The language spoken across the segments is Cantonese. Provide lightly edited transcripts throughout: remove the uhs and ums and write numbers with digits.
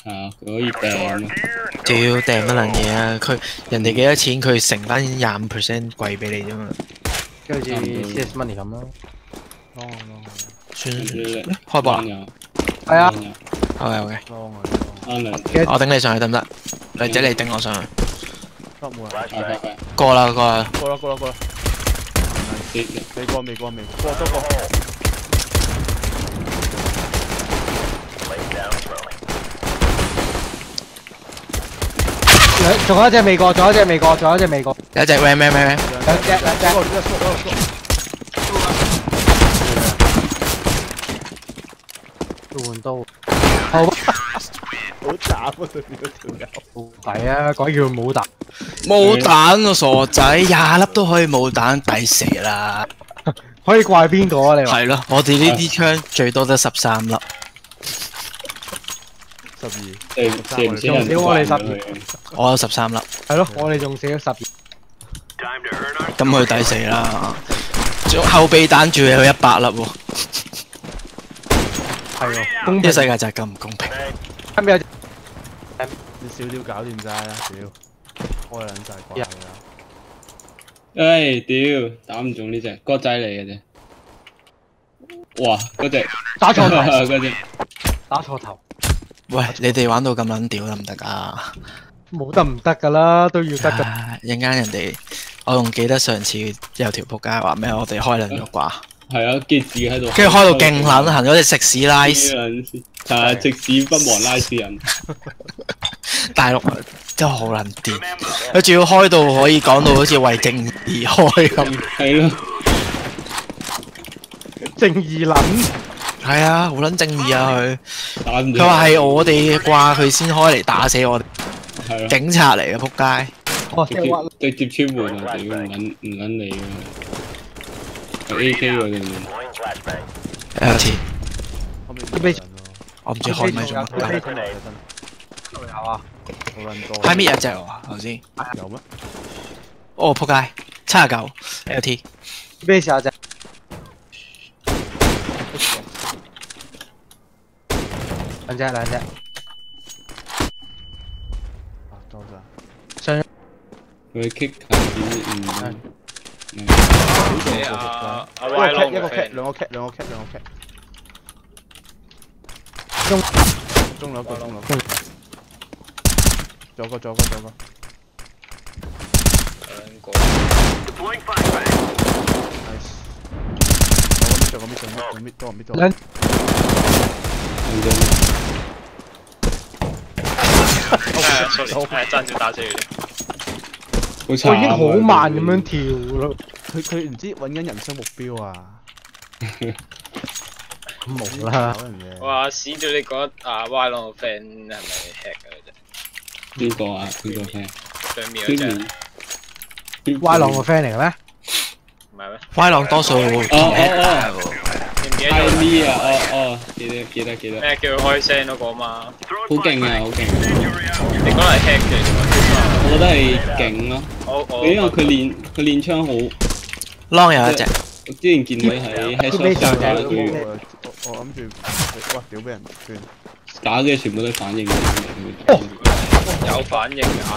係啊，佢可以掟。 屌掟乜撚嘢啊！佢人哋幾多錢，佢乘翻25% 貴俾你啫嘛。 跟住 CS money 咁咯。 算開波啦。 係啊。 OK。 啱我頂你上去得唔得？或者你頂我上去。 冇人。 過啦。 過啦。未過，過多個。仲有一隻未過。 有一隻咩？ 兩隻。換刀。好斬啊！對面嗰條友。係啊，鬼叫冇彈。 冇彈啊，傻仔，20粒都可以冇彈，抵死啦！ 可以怪邊個啊？你話？ 係咯，我哋呢啲槍最多得13粒。 仲少我哋12。 我有13粒。 係咯，我哋仲少12。 咁佢抵死啦！後備彈仲有100粒喎。 係喎，公呢個世界就係咁唔公平。 你少啲搞掂晒啦，屌！開撚晒怪啦！ 唉，屌，打唔中呢隻，角仔嚟嘅啫。哇，嗰隻打錯頭， 嗰隻打錯頭。 喂，你哋玩到咁撚屌得唔得㗎？ 冇得唔得㗎啦，都要得㗎。 陣間人哋，我仲記得上次有條仆街話咩？我哋開撚咗啩。 係啊，傑士喺度， 跟住開到勁撚行，嗰隻食屎拉屎， 係食屎不忘拉屎人。 大陸真係好撚癲，佢仲要開到可以講到好似為正義開咁。 係咯， 正義撚。 係啊，好撚正義啊佢。 佢佢話係我哋掛佢先開嚟打死我哋。 係咯。 警察嚟嘅仆街。 直接超門啊！屌唔撚你啊！AK 喎定有次。 我唔知開咪做乜鳩。 有啊。 開咪有隻喎頭先。 有咩？ 哦仆街，79 LT。 咩時候隻？兩隻。多謝。上。 佢 kick 係一個 cat， 兩個 cat。中兩個。仲有個。兩個。Nice。仲有個 mid。 sorry，爭少打死佢。 好慘。 我已經好慢咁樣跳咯。佢唔知揾緊人生目標啊！冇啦。 哇！屎咗你嗰Y 朗個 friend 係咪 hack 嘅啫？ 邊個啊？邊個 friend？ 上面嗰隻。 Y 朗個 friend 嚟嘅咩？ 唔係咩 ？Y 朗多數唔記得咗啊！記得。 咩叫佢開聲嗰個嘛？ 好勁啊！好勁。 你講係 hack 嘅， 我覺得係勁咯。因為佢練槍好。 Long 有一隻。 我之前見佢喺 headshot 打佢。 我諗住，哇！屌俾人斷。 打嘅全部都反應嘅。 有反應㗎。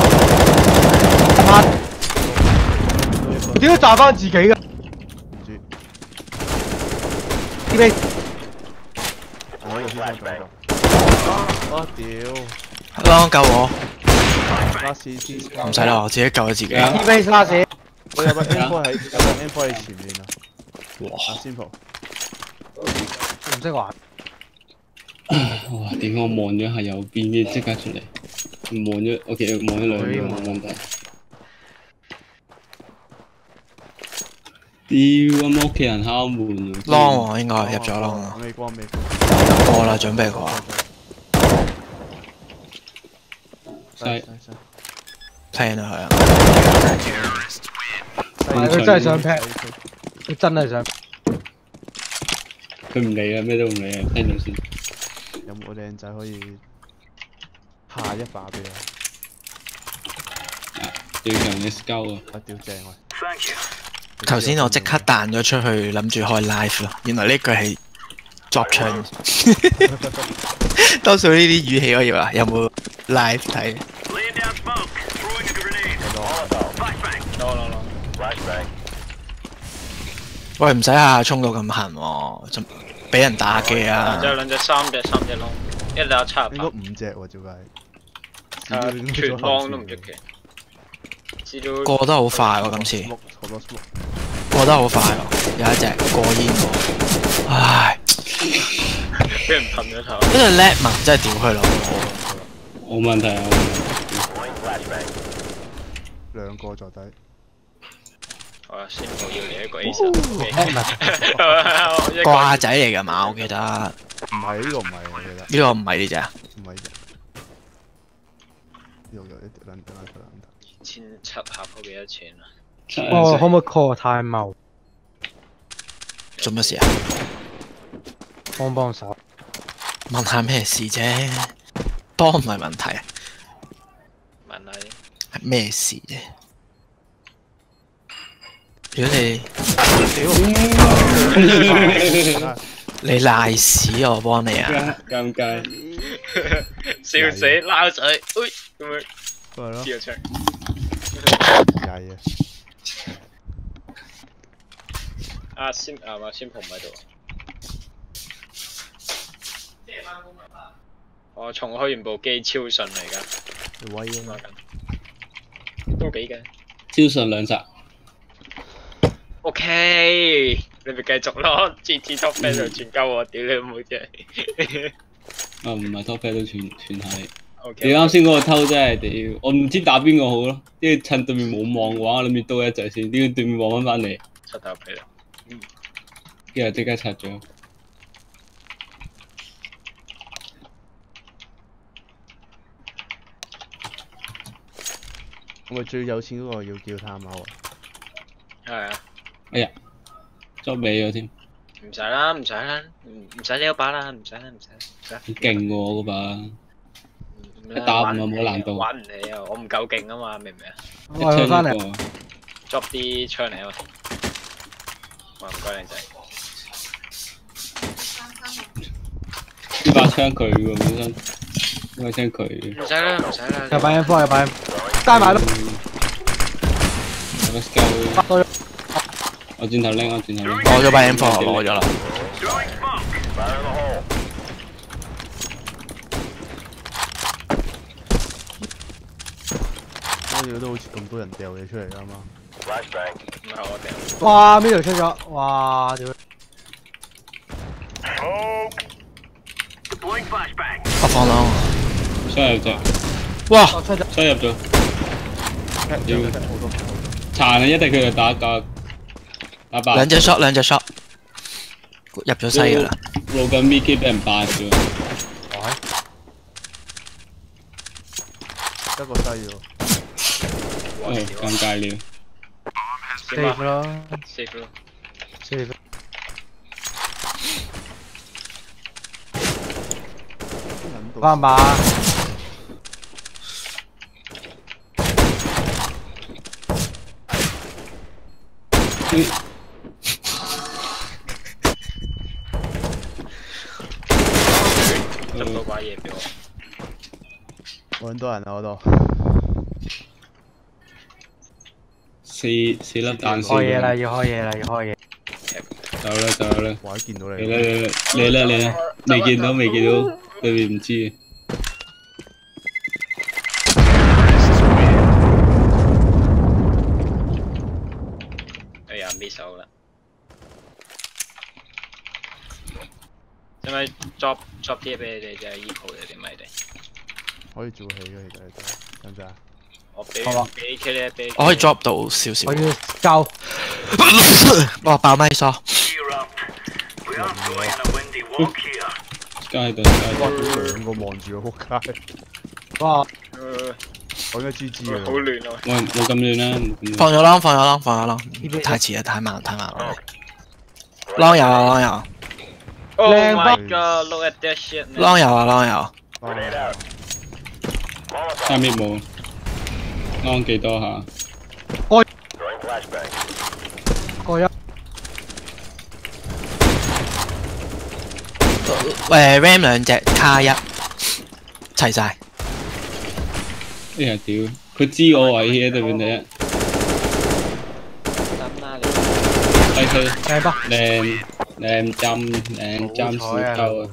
點解炸翻自己㗎？唔知。D.B. 我呢度先做。我屌。 Long 救我。 唔唔使啦，我自己救咗自己。 D.B. 沙士。我有個 M4 喺前面啊。哇 ！Simple。唔識玩。 哇！點我望咗下右邊嘅即刻出嚟，望咗 OK， 望咗兩秒冇問題。屌！咁屋企人敲門。 Long 喎應該入咗 Long 啊。 未過。 過啦，準備過。聽啊係啊。 佢真係想劈，佢真係想。 佢唔理啊，咩都唔理啊，聽到先。 有冇靚仔可以下一把俾我？ 最強嘅 scout 啊！ 屌正喂！ 頭先我即刻彈咗出去，諗住開 live 咯，原來呢句係作唱。 多數呢啲語氣可以話有冇 live 睇？喂，唔使下下衝到咁痕喎，就俾人打機啊！ 兩隻三隻窿，一打七。 應該5隻喎，照計。 全幫都唔出奇。 過得好快喎，今次。過得好快喎，有一隻過煙喎。唉， 俾人噴咗頭。 呢個叻文真係屌佢老母。 冇問題啊！ 兩個在底。 好啦，先要你一個 A 掛仔嚟㗎嘛，我記得。 唔係呢個唔係我記得。 呢個唔係呢隻啊？ 唔係呢隻。呢個有兩 2700鋪幾多錢啊？ 哦，可唔可以 call 太茂？ 做乜事啊？ 幫手。 問下咩事啫？幫唔係問題。 問下啫。 係咩事啫？如果你賴屎，我幫你啊！ 尷尬， 笑死，撈嘴，喂，咁樣， 係咯， 跳出， 曳啊！ 阿先蒲唔喺度。我重開完部機超順嚟㗎， 你威啊嘛， 都幾嘅。 超順2集。 OK，你咪繼續咯，GT Top Fan 就全鳩我，屌你老母真係。 啊，唔係 top 都傳下你。 OK。 你啱先嗰個偷真係屌，我唔知打邊個好咯。跟住趁對面冇望嘅話，我諗住刀一隻先，點解對面望翻嚟？ 出頭皮啦。 跟住即刻拆咗。 我咪最有錢嗰個要叫探貓啊！ 係啊。 哎呀，捉尾咗添。 唔使啦，唔使啦，唔使呢把啦，唔使啦，唔使。 好勁喎嗰把，一打5啊冇難度。 玩唔起啊，我唔夠勁啊嘛，明唔明啊？ 一槍一個。 drop 啲槍嚟啊！哇，唔該靚仔。 呢把槍佢喎本身，呢把槍佢。 唔使啦，唔使啦。 有把 M4，有把 M， 帶埋咯。 Let's go。我轉頭拎，我轉頭拎。 攞咗把 M4，攞咗啦。 我哋都好似咁多人掉嘢出嚟㗎嘛。 唔係我掉。 哇！呢條出咗，哇！屌！ 我放啦。 雙入隻。 哇！ 雙入咗。屌！殘啊！一定佢就打爆。 兩隻 shot， 入咗西㗎啦。 路緊 Mickey 俾人霸咗。 一個西喎。 尷尬了。 safe 咯 ，safe 咯 ，safe。翻馬。 執到把嘢俾我。 好多人啊嗰度。 四粒彈開嘢啦！要開嘢啦！要開嘢。 走啦！ 我見到你。 嚟啦！未見到，對面唔知嘅。 哎呀，miss 手啦！使咪 drop 啲俾你哋啫，eco 你哋咪哋。 可以做起嘅，其實你都，使唔使啊？ 我俾 K 呢俾。 我可以 drop 到少少。 我要救。 哇！爆咪嗦。 街度。 哇！兩個望住我仆街。 哇！ 我應該 GG 啊。 好亂啊！ 冇咁亂啦。 放咗啷，太遲啦，太慢啦。啷有。 Oh my god! Look at that shit. 啷有。 下面冇。啷幾多下？ 過一。 RAM 兩隻卡一齊晒。 哎呀屌！佢知我位嘅對面第一。低推靚吧？ 靚針屎鳩啊！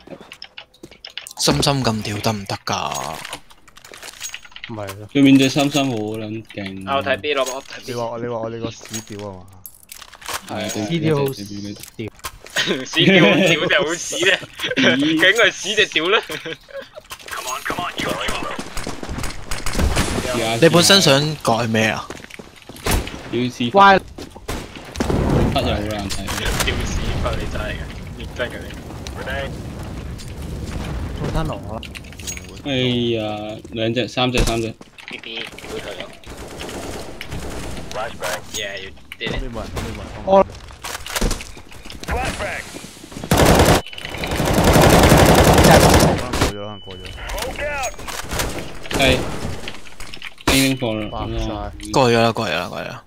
深深咁屌得唔得㗎？ 唔係咯， 對面隻深深好撚勁。 我睇 B 咯，我睇 B。 你話我哋個屎屌啊嘛？ 係啊， 呢啲好屌。 屎屌屌就好屎咧，究竟係屎定屌咧？ 你本身想改咩啊？ 屌屎忽歪又好難睇。 屌屎忽你真係嘅，認真嘅你。 做吞龍啦， 哎呀，兩隻、三隻。 B B 會退咗。Yeah, you did 後 it。 面冇人，後面冇人。 我可能過咗。 係。叮叮放白啦。 過咗啦。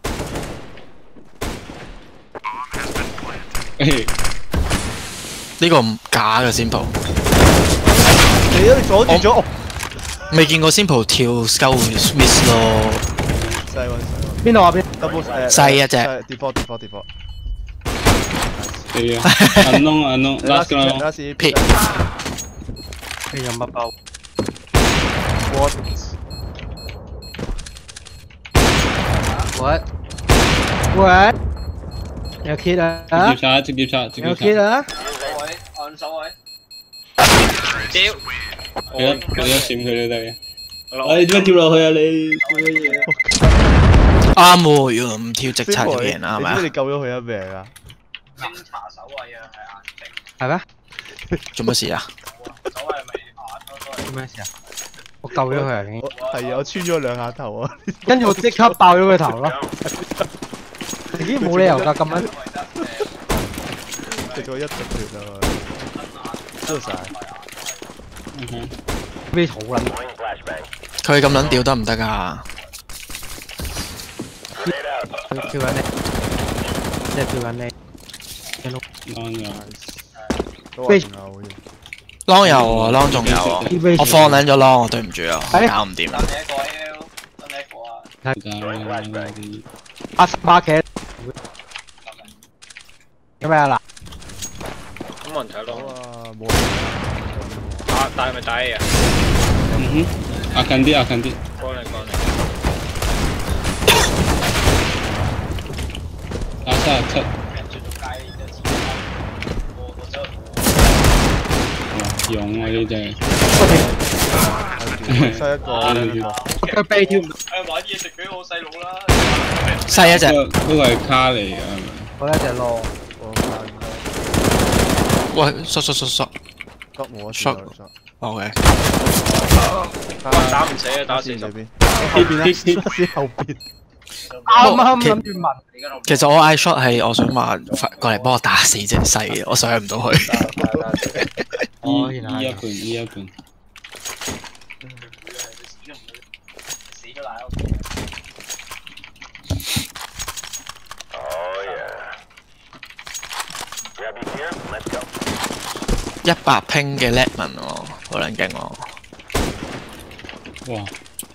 呢個唔假嘅 Simple， 你阻住咗。 未見過 Simple 跳 Skull Miss 咯。 細喎。 邊度啊邊？ double 細一隻。 default。 係啊，銀窿 last 啦。 Pick。 你有乜包 What？ ？What？喂？有 kit 啊？ 直接拆。 有 kit 啊？ 按手位。屌！ 佢一閃佢都得嘅。哎，點解跳落去啊你？做乜嘢？ 啱喎，如果唔跳直插就贏啦，係咪啊？ 你知你救咗佢一命啊？ 偵查手位啊，係眼睛。 係咩？ 做乜事啊？ 手位係咪眼咯？都係。 做咩事啊？我救咗佢啊！已經係啊，我穿咗兩下頭啊！ 跟住我即刻爆咗佢頭咯。已經冇理由㗎咁樣。 食咗一滴血啊！出晒。 咩好撚？ 佢咁撚屌得唔得㗎？ 佢跳緊你，即係跳緊你。 安呀！ 都話仲有好似。 Long 有喎，Long 仲有喎。我放撚咗 Long，我對唔住啊，搞唔掂。 阿巴茄。有咩啊嗱？ 咁冇人睇咯。 啊，冇人。 打係咪打 A 啊？ 壓近啲。 幫你。 打37。勇啊呢隻。 西一個。 佢飛跳。 玩嘢食俾我細佬啦。 細一隻。 嗰個係卡嚟㗎。 我一隻咯。 喂，shot。 得冇 shot。OK。 打唔死啊！打死邊邊？ 後邊後邊。 啱諗住問。 其實我嗌 shot 係我想話過嚟幫我打死隻細嘅，我上唔到去。 哦，原來依一盤。 死咗奶屋。 100拼嘅 Letman 喎，好撚勁喎。 哇！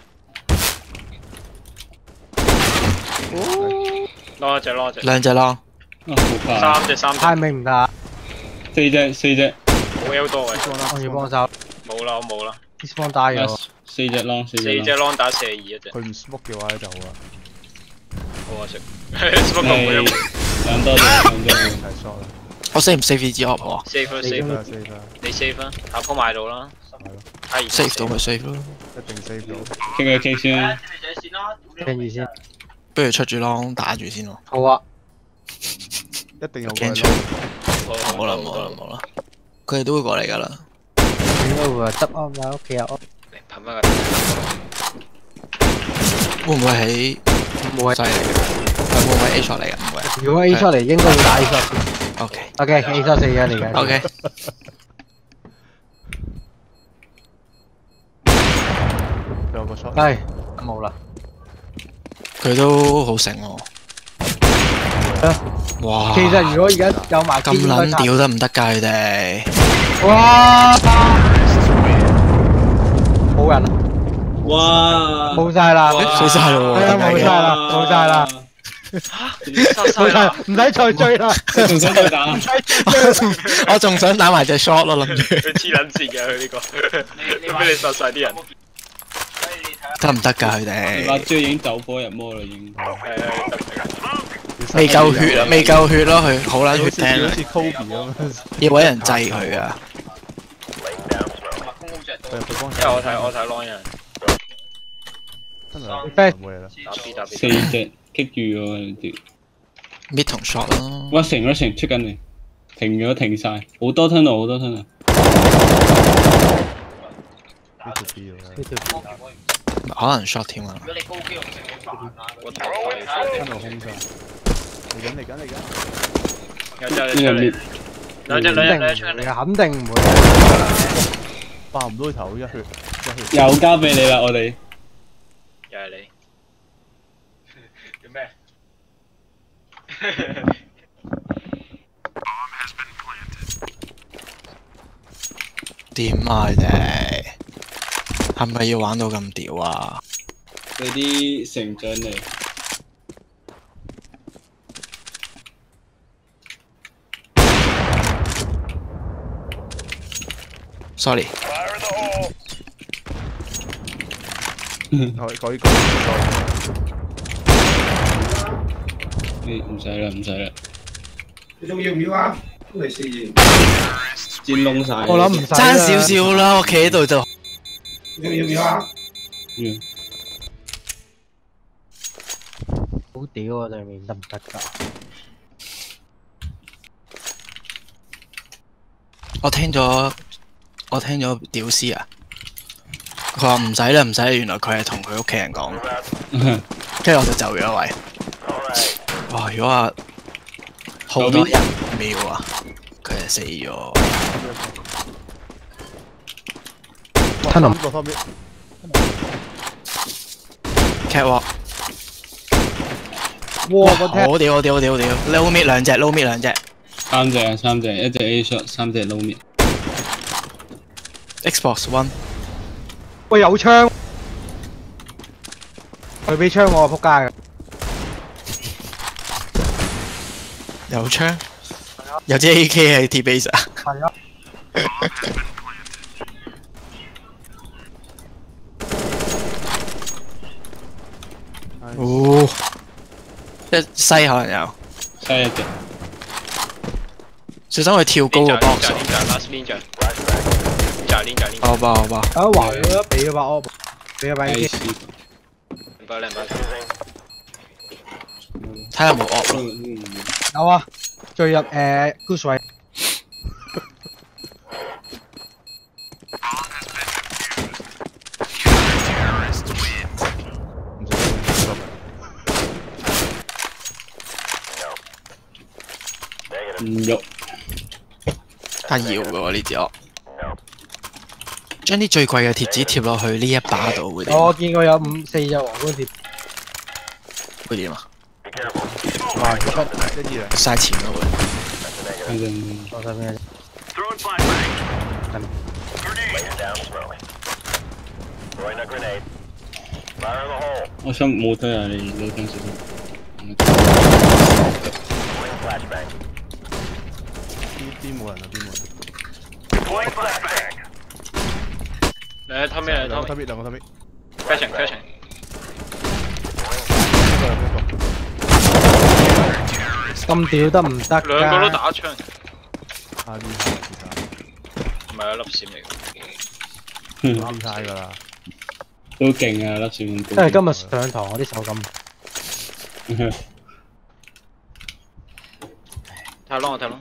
攞一隻。 兩隻咯。 好快。 三隻。 太明唔得， 四隻。 冇 L 多嘅。 我要幫手。 冇啦，我冇啦。 Dispawn 打咗。 四隻咯。 四隻 long 打42一隻。 佢唔 smoke 嘅話咧就好啦。 好啊食。smoke 冇用。 兩多係 shot 啦。 我 save 唔 save 呢支 op 喎 save 啦。 你 save 啦，下鋪買到啦。 ？save 到咪 save 咯。 一定 save 到。 傾佢先。 跟住先。 不如出住 long 打住先咯。 好啊。 一定有驚出。冇啦。佢哋都會過嚟㗎啦。 應該會執屋喺屋企啊。 噴翻個。 會唔會喺冇犀利嘅？會唔會 A shot 嚟㗎？唔會。 如果 A 出嚟，應該會打 A 出。 OK。 A 出4嘅嚟嘅。 OK。 有個 shot。 係冇啦。 佢都好醒喎。哇！ 其實如果而家有埋咁撚屌得唔得㗎？佢哋？ 哇！冇人啦， 哇！ 冇晒啦， 衰晒咯喎， 係啊，冇晒啦，冇晒啦，冇晒啦，唔使再追啦， 仲想再打？ 唔使再追啦。 我仲想打埋隻 shot 咯，諗住佢黐撚線嘅佢呢個，佢俾你殺晒啲人。 得唔得㗎佢你把哋？ 追已經走火入魔啦，已經。 未夠血啊，未夠血咯，佢好撚血聽啊， 好似 Kobe 咁， 要揾人制佢啊！ 我睇 line 啊， 真係唔會啦。 打 B 4隻棘住喎條。 mid 同 shot 咯， 哇！成出緊嚟，停晒，好多 tunnel 好多 tunnel。 呢條 B 喎， 可能 shot 添啊！ 我睇真係空晒。嚟緊， 有隻出嚟，兩隻出緊嚟， 肯定唔會。 爆唔到頭，一血。 又交俾你啦，我哋。 又係你。做咩？ 點啊你哋？係咪要玩到咁屌啊？ 俾啲成長嚟。 Sorry， 可以唔使啦。 你仲要唔要啊？嚟試驗。 煎窿晒。 我諗唔使爭少少啦，我企喺度就。 你仲要唔要啊？ 好屌啊！對面得唔得㗎？ 我聽咗屌絲啊！佢話唔使啦，原來佢係同佢屋企人講，跟住我就走咗位。哇！如果話好多人秒啊，佢係死咗。 吞落個方面。 Catwalk， 哇！個好屌！low mid 兩隻。 三隻，一隻 A shot， 3隻 low mid。 Xbox One， 喂有槍，佢俾槍我啊！仆街嘅。 有槍，有支 AK 係 T base 啊！ 係啊。 哦，一西可能有， 西一隻。 小心佢跳高個 box。好吧。 啊橫咗一俾咗把 op， 俾咗把 AK。 睇下有冇 op 咯。 有啊，墜入goose 位。 唔喐。 但要嘅喎呢支 op。將啲最貴嘅貼紙貼落去呢一把度會點？ 我見過有4隻皇冠貼。 會點啊？ 係一二嘥錢咯會。 我睇咩？ 我想冇得啊！你老張小心。 邊冇人啊？ 嚟，偷咩？ 兩個偷咩？ Fashion， 咁屌得唔得㗎？ 兩個都打槍， 啊呢唔係一粒閃嚟嘅。 啱晒㗎啦！ 都勁啊！粒閃咁高。 因為今日上堂我啲手感。 睇咯，我睇咯。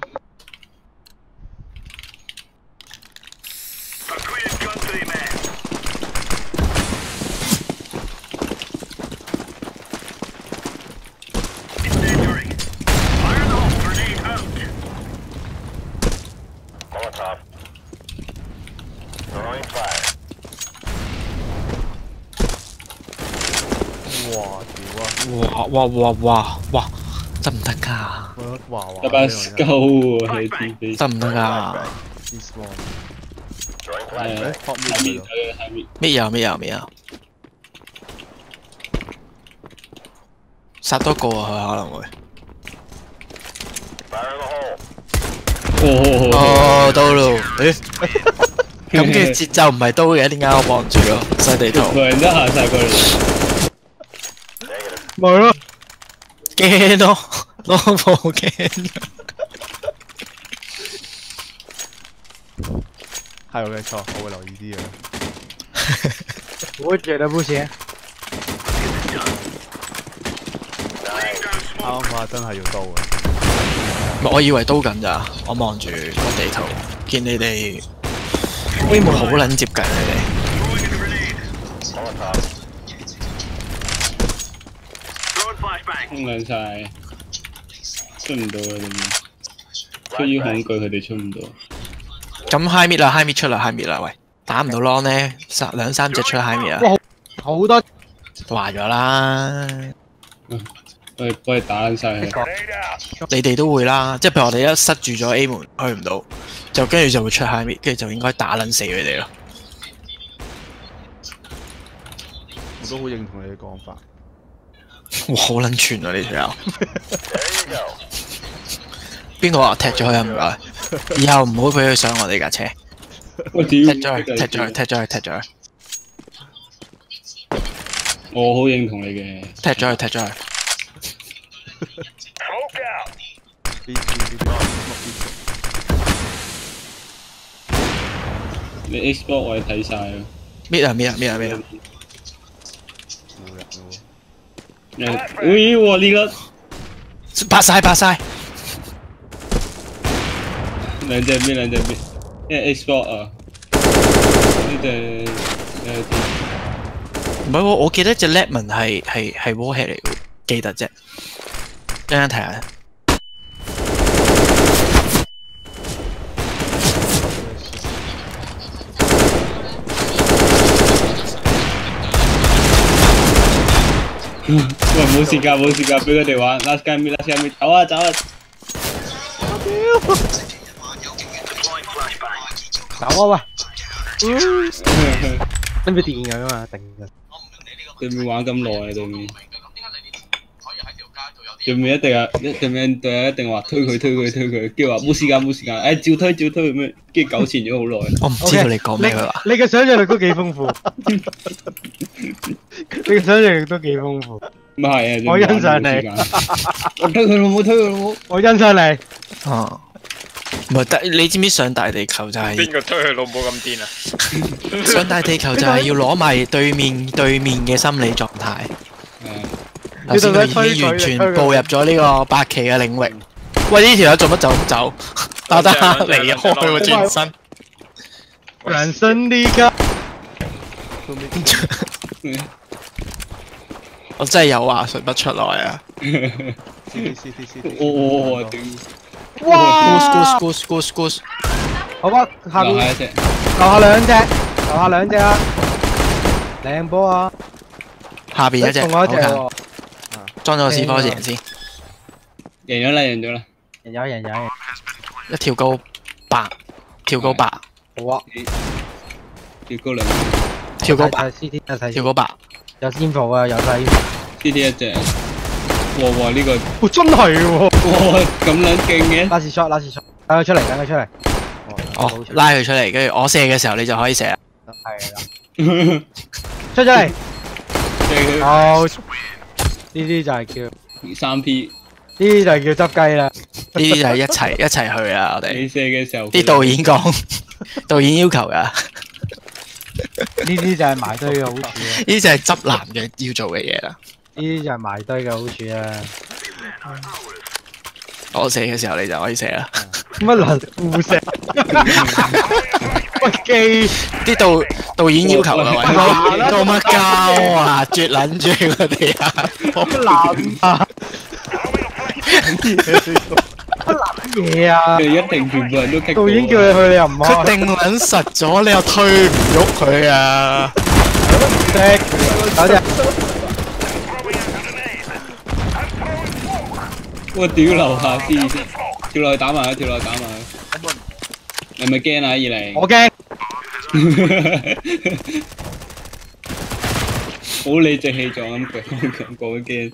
哇！得唔得㗎？ 哇！ 一把鳩喎，係 T 得唔得㗎？ spawn。 係啊， 撲下面面下面， 咩有？殺多個啊！佢可能會。哦，到咯！誒，咁嘅節奏唔係刀嘅，點解我望住咯？細地圖。 個人都行晒過嚟。 咪咯， 驚咯，攞部驚。 係我嘅錯，我會留意啲嘅。 我覺得不行。 啱啱真係要刀啊！ 我以為刀緊咋，我望住個地圖，見你哋威門好撚接近你哋。 空撚晒，出唔到啊！點出於恐懼，佢哋出唔到。 咁 high mid 啦，high mid 出啦，high mid 啦，喂，打唔到 long 咧，兩三隻出 high mid 啊！ 哇，好多話咗啦， 幫你打撚晒佢。 你哋都會啦，即係譬如我哋一塞住咗 A 門去唔到，就跟住就會出 high mid，跟住就應該打撚死佢哋咯。 我都好認同你嘅講法。 哇，好撚串啊！呢條友。邊個話踢咗佢啊？唔該，以後唔好俾佢上我哋架車。 我屌！ 踢咗佢。 我好認同你嘅。 踢咗佢。 你 Xbox 我哋睇晒啦。 搣啊！ 冇人咦！我呢個拍晒。 兩隻咩？因為 Xbox 啊，呢隻唔係喎，我記得隻 Lemon 係 Warhead 嚟嘅，記得啫。一陣睇下。 喂，冇時間，俾佢哋玩。Last game，走啊！ 走啊喂！跟住電佢啊嘛，頂佢。 對面玩咁耐啊，對面一定話推佢，跟住話冇時間，照推咁樣，跟住糾纏咗好耐。 我唔知道你講咩話。 你嘅想像力都幾豐富，你嘅想像力都幾豐富。 唔係啊， 我欣賞你。 我推佢老母， 我欣賞你。 哦，唔係，你知唔知上大地球就係邊個推佢老母咁癲啊？ 上大地球就係要攞埋對面嘅心理狀態。頭先佢已經完全步入咗呢個八期嘅領域。喂，呢條友做乜走唔走？得離開喎，轉身。 人生呢家， 我真係有話說不出來啊！ 我屌！ 哇 Goose， 好啊，下面留下一隻， 留下兩隻啊，靚波啊！ 下邊一隻， 仲有一隻好喎， 裝咗個 C4 先， 贏咗啦！ 有， 一跳高8， 好啊， 跳高兩， 跳高8， 睇 CT 啊，睇跳高8， 有先鋒啊，有睇， CD 一隻，哇呢個， 哇真係喎， 哇咁撚勁嘅， 拉shot，等佢出嚟， 哦，拉佢出嚟，跟住我射嘅時候你就可以射啦。 係啦，出咗嚟，好，呢啲就係叫 3P， 呢啲就係叫執雞啦， 呢啲就係一齊去啊！我哋你射嘅時候， 啲導演講，導演要求噶，呢呢啲就係埋堆嘅好處啊， 啲就係執男嘅要做嘅嘢啦。 呢啲就係埋堆嘅好處啊， 我射嘅時候你就可以射啦。 乜能互射？喂機， 啲導演要求啊，喂，做乜交啊？絕撚住佢哋啊！ 乜撚啊？乜嘢啊？ 你一定全部人都擊到。 導演叫你去，你又唔佢開。 定撚實咗，你又推唔喐佢啊！ 識，有隻我屌樓下 C 先，跳落去打埋佢， 係咪驚啊？二零， 我驚。 好理直氣壯咁講驚。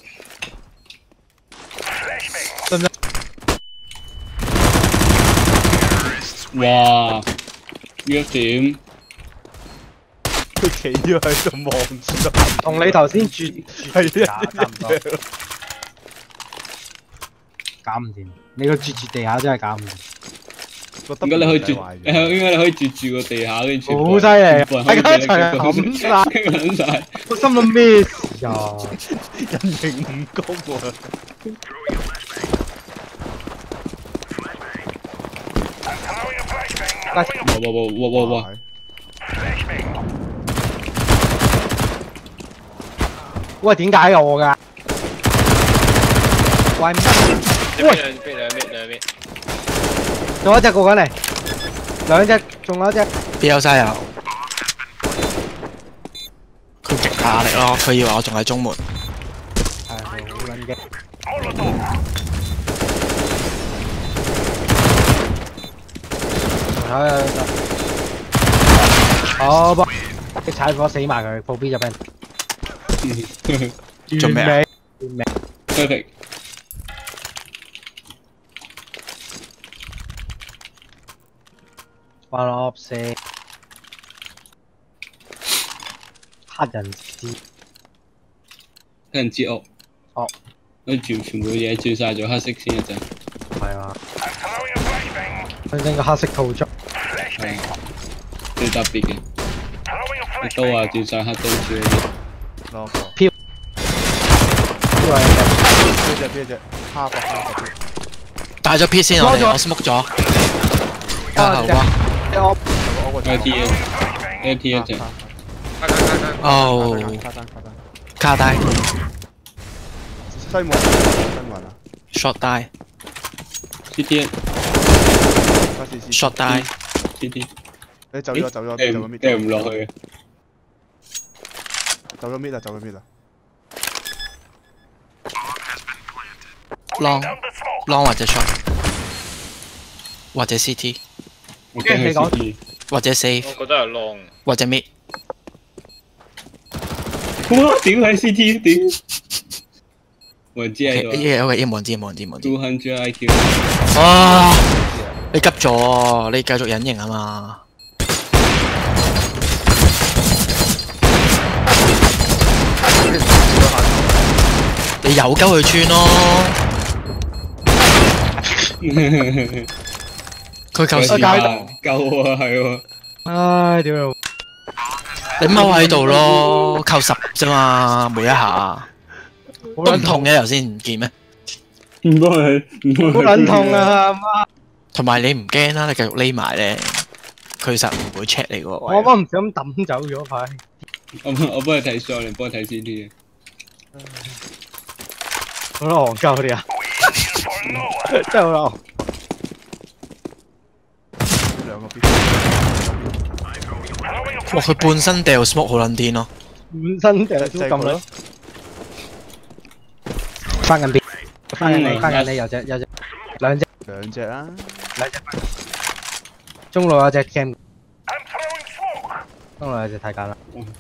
哇！約點？ 佢企咗喺度望住， 同你頭先絕係假差唔多，搞唔掂。你個絕地下真係搞唔掂。 點解你可以絕？點解你可以絕住個地下跟住？ 好犀利！大家一齊冚晒，我心諗咩事啊？ 人形蜈蚣喎！ 哇！ 喂，點解我㗎？喂， 兩邊， 仲有一隻過緊嚟，兩隻，仲有一隻。 邊有晒啊？佢極壓力咯，佢以為我仲喺中門。 係好撚激。好噃，你踩火死埋佢，鋪 B 就俾人。 做咩啊 ？Perfect。 翻落四，黑人知。 黑人知屋。 哦。 佢全部嘢轉晒咗黑色先一陣。 係啊。佢整個黑色套裝。 係。最特別嘅。刀啊，轉晒黑燈柱嗰啲。 攞個。 飄。 邊隻？哈佛。 帶咗 P 先我哋，我 smoke 咗。哇 ！AT 一隻。 哦。卡帶。 西門啊 ！short die。 CT。 short die。 CT。 你走咗， 掟唔落去。 走咗 mid 啦。 long 或者 short， 或者 CT， 我驚你講， 或者 safe， 我覺得係 long， 或者 mid。 哇！屌係 CT 屌！冇知喺度。 OK，冇人知。 200 IQ。 哇！你急咗，你繼續隱形啊嘛。你有鳩佢穿咯。佢夠時間夠啊，係喎。 唉，屌你！ 你踎喺度咯，扣10啫嘛，每一下都唔痛嘅，頭先唔見咩？ 唔該你， 好撚痛啊！媽！ 同埋你唔驚啦，你繼續匿埋咧，佢實唔會 check 你個位。 我唔小心抌走咗牌。 我幫你睇相，你幫我睇 CT 嘅。 好啦，戇鳩啲啊！真係好啦。 兩個 B。 哇！佢半身掉 smoke 好撚癲咯。 半身掉都咁咯。翻緊 B， 翻緊你有隻兩隻啊！ 中路有隻 cam， 中路有隻太簡啦。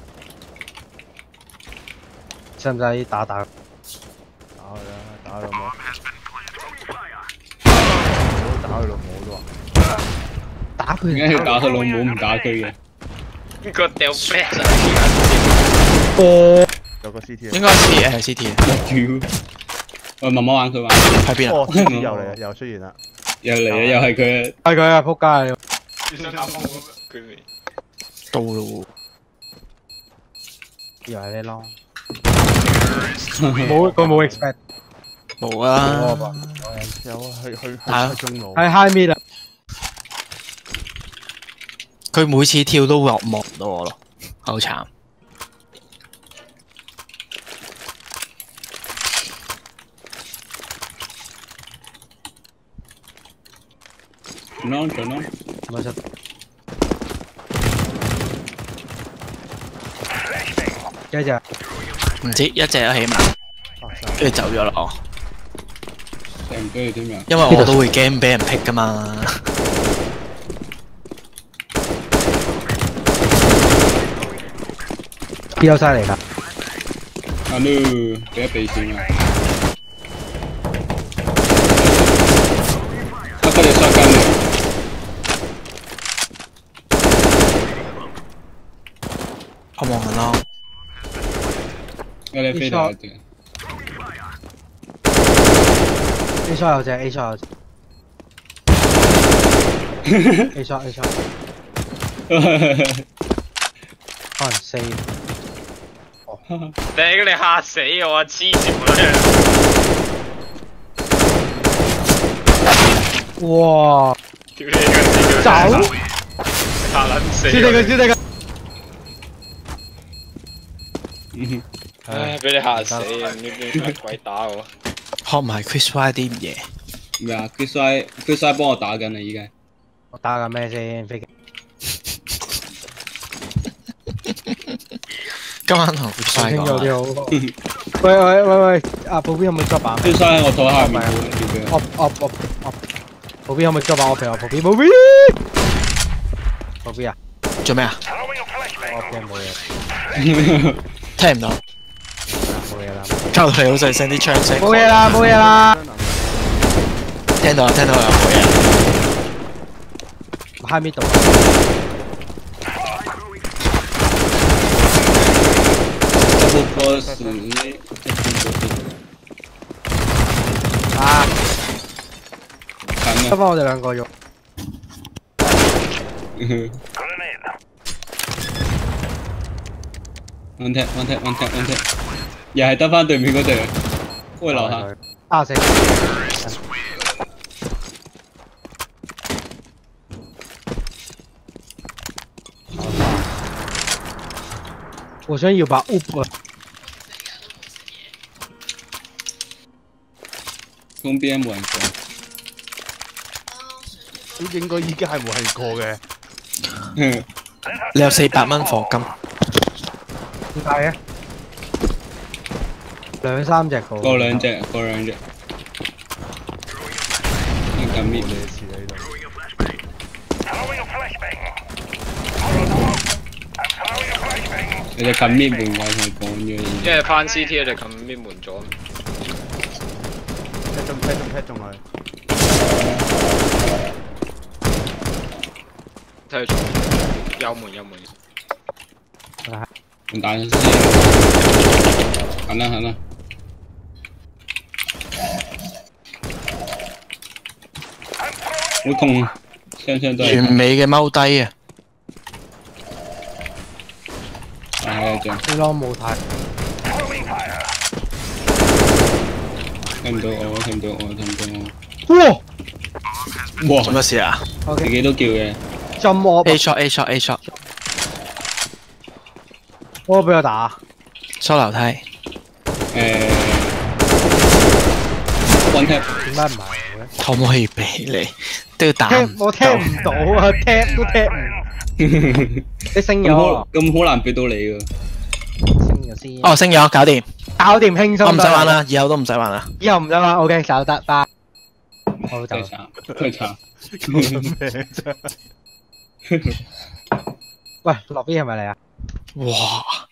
使唔使打？打佢啦，打佢老母！打佢老母都話。打佢？ 點解要打佢老母唔打佢嘅？ 個掉 flash 有個 CT。 應該係CT。 屌！我慢慢玩佢玩。 喺邊啊？ 又嚟，又出現啦！ 又嚟啊！又係佢。 係佢啊！仆街！ 到咯。 以為你咯。冇，佢冇 expect。 冇啊！ 有啊，去中路。 係 high mid 啦。 佢每次跳都望到我咯，好慘。 non， 冇錯。一隻。 唔知一隻啊，起碼，跟住走咗啦哦。 唔俾你點樣？ 因為我都會驚俾人劈噶嘛。 ，B 有犀利㗎。 啊no，俾一避先啊！佢哋摔緊你。 我望緊咯。 有你飛到一隻。 A shot 有隻，A shot 有隻。A shot。可能4。 頂你嚇死我啊！黐線我哇！ 屌你個走！ 嚇撚死！ 燒你個！ 唉，俾你嚇死啊！呢邊鬼打我。 學埋 Chris Y 啲嘢。 咩啊 ？Chris Y 幫我打緊啊！依家。 我打緊咩先？飛機。 今晚同 Chris Y 講。 啲好。喂，阿寶邊有冇執板 Chris Y 喺我台下面。 寶邊有冇執板？我俾我寶邊。寶邊啊？ 做咩啊？ 我邊冇嘢。 聽唔到。 冇嘢啦。 交到你好細聲啲槍聲。 冇嘢啦。 聽到啦，冇嘢。 喺邊度？啊！得翻我哋兩個用。 one tap，又係得翻對面嗰隊，開樓下。 34。我想要把 up 啊！ 東邊冇人過。 咁應該依家係冇人過嘅。 你有400蚊課金。 點解嘅？2、3隻過。 過兩隻。咁搣你事喺度。你哋撳搣門位同佢講咗。 因為翻 CT 就撳搣門咗。 踢中佢。 睇住有門。 唔打先。行啦。好痛啊！雙都係。 完美嘅踎低啊！ 係一張。 啲咯冇睇。 聽唔到我。哇！ 做乜事啊？ 自己都叫嘅。 浸我。 A shot。 我俾我打。 收樓梯。 one tap。 點解唔係嘅？ 可唔可以俾你？都要打。 我聽唔到啊，聽都聽唔。你升咗。 咁好難俾到你㗎。 升咗先。 哦，升咗，搞掂， 輕鬆。 我唔使玩啦，以後都唔使玩啦。 以後唔使玩 ，OK， 走得拜。好走。 太慘。 咩啫？ 喂，落邊係咪嚟啊？ 哇！